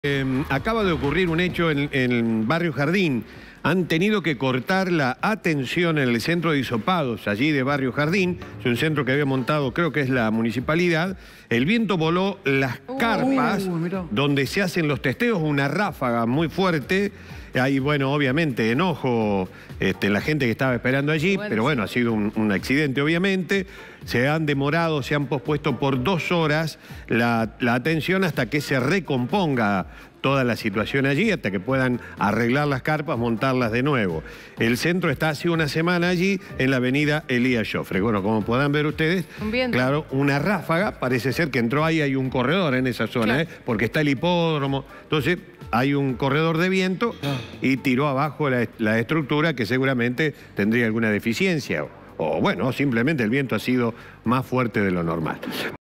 Acaba de ocurrir un hecho en Barrio Jardín. Han tenido que cortar la atención en el centro de hisopados, allí de Barrio Jardín. Es un centro que había montado, creo que es la municipalidad. El viento voló las carpas donde se hacen los testeos, una ráfaga muy fuerte. Hay, bueno, obviamente, enojo la gente que estaba esperando allí, pero bueno, ha sido un accidente, obviamente. Se han demorado, se han pospuesto por 2 horas la atención hasta que se recomponga toda la situación allí, hasta que puedan arreglar las carpas, montarlas de nuevo. El centro está hace una semana allí, en la avenida Elías Joffre. Bueno, como podrán ver ustedes, claro, una ráfaga, parece ser que entró ahí, hay un corredor en esa zona, porque está el hipódromo. Entonces, hay un corredor de viento y tiró abajo la estructura que seguramente tendría alguna deficiencia. O bueno, simplemente el viento ha sido más fuerte de lo normal.